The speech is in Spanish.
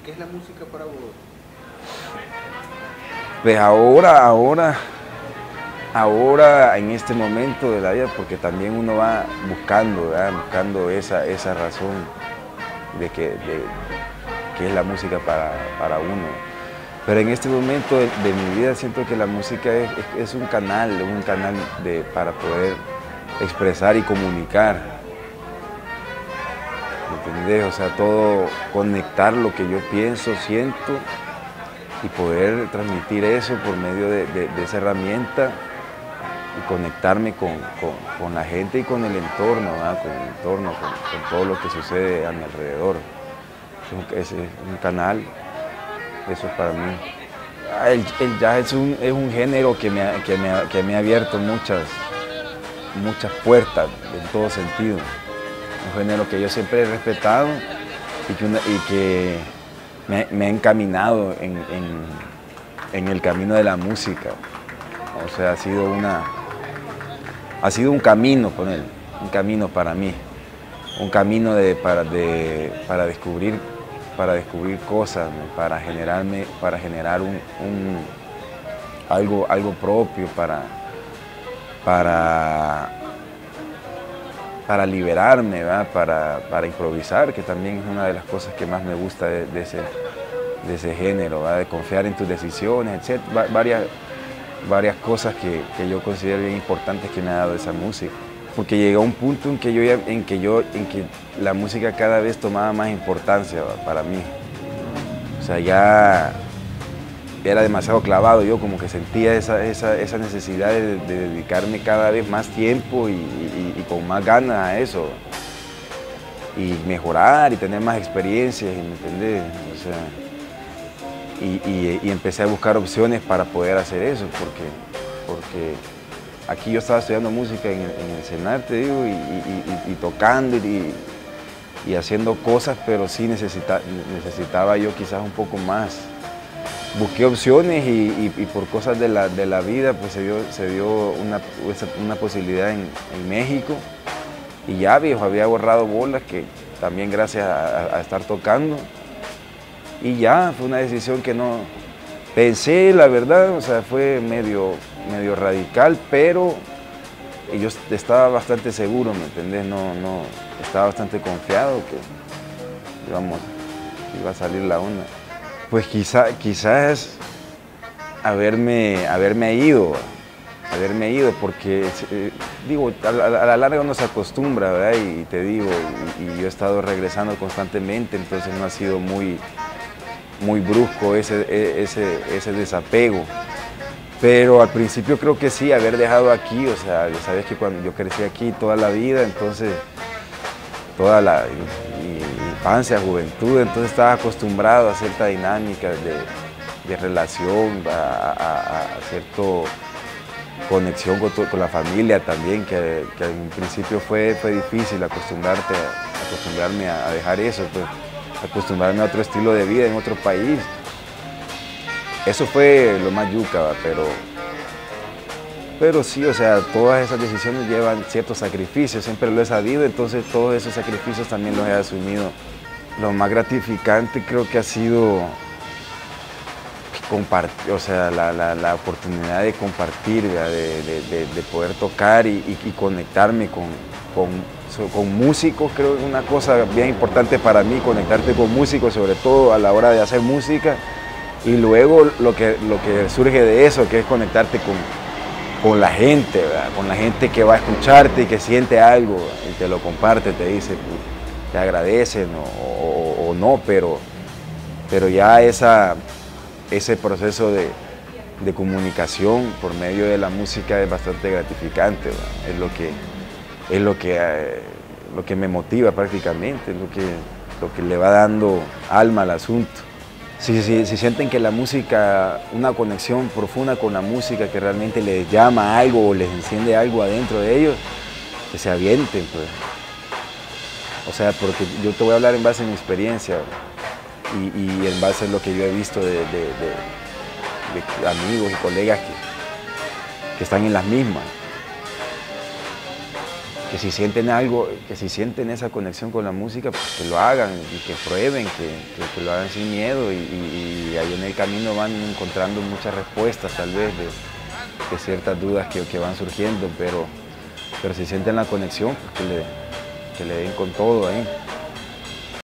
¿Qué es la música para vos? Pues ahora en este momento de la vida, porque también uno va buscando, ¿verdad? Buscando esa razón de que es la música para uno. Pero en este momento de mi vida siento que la música es un canal para poder expresar y comunicar. ¿Entendés? O sea, todo conectar lo que yo pienso, siento y poder transmitir eso por medio de esa herramienta y conectarme con la gente y con el entorno, ¿verdad? Con el entorno, con todo lo que sucede a mi alrededor. Es un canal, eso es para mí. El jazz es un género que me ha abierto muchas puertas en todo sentido. Un género que yo siempre he respetado y que me ha encaminado en el camino de la música. O sea, ha sido un camino con él, un camino para mí, un camino para descubrir cosas, ¿no? Para generar algo propio, para liberarme, ¿verdad? Para improvisar, que también es una de las cosas que más me gusta de ese género, ¿verdad? De confiar en tus decisiones, etc. Varias cosas que yo considero bien importantes que me ha dado esa música. Porque llegó un punto en que la música cada vez tomaba más importancia, ¿verdad? Para mí. O sea, ya era demasiado clavado, yo como que sentía esa necesidad de dedicarme cada vez más tiempo y con más ganas a eso. Y mejorar y tener más experiencias, ¿me entendés? O sea, y empecé a buscar opciones para poder hacer eso, porque aquí yo estaba estudiando música en el CENAR, te digo, y tocando y haciendo cosas, pero sí necesitaba yo quizás un poco más. Busqué opciones y por cosas de la vida pues se dio una posibilidad en México y ya, viejo, había borrado bolas, que también gracias a estar tocando, y ya fue una decisión que no pensé, la verdad, o sea, fue medio radical, pero yo estaba bastante seguro, ¿me entendés? No, estaba bastante confiado que iba a salir la onda. Pues quizás haberme ido, porque digo, a la larga uno se acostumbra, ¿verdad? Y te digo, y yo he estado regresando constantemente, entonces no ha sido muy brusco ese desapego. Pero al principio creo que sí, haber dejado aquí, o sea, sabes que cuando yo crecí aquí toda la vida, entonces toda la infancia, juventud, entonces estaba acostumbrado a cierta dinámica de relación, a cierta conexión con la familia también, que en principio fue difícil acostumbrarme a dejar eso, pues, acostumbrarme a otro estilo de vida en otro país. Eso fue lo más yuca, pero sí, o sea, todas esas decisiones llevan ciertos sacrificios, siempre lo he sabido, entonces todos esos sacrificios también los he asumido. Lo más gratificante creo que ha sido compartir, o sea, la oportunidad de compartir, de poder tocar y conectarme con músicos. Creo que es una cosa bien importante para mí, conectarte con músicos, sobre todo a la hora de hacer música, y luego lo que surge de eso, que es conectarte con la gente, ¿verdad? Con la gente que va a escucharte y que siente algo y te lo comparte, te dice, te agradecen o no, pero ya ese proceso de comunicación por medio de la música es bastante gratificante, ¿verdad? Es lo que me motiva prácticamente, es lo que le va dando alma al asunto. Si sienten que la música, una conexión profunda con la música que realmente les llama algo o les enciende algo adentro de ellos, que se avienten, pues. O sea, porque yo te voy a hablar en base a mi experiencia y en base a lo que yo he visto de amigos y colegas que están en las mismas. que si sienten algo, que si sienten esa conexión con la música, pues que lo hagan y que prueben, que lo hagan sin miedo y ahí en el camino van encontrando muchas respuestas tal vez de ciertas dudas que van surgiendo, pero si sienten la conexión, pues que le den con todo ahí.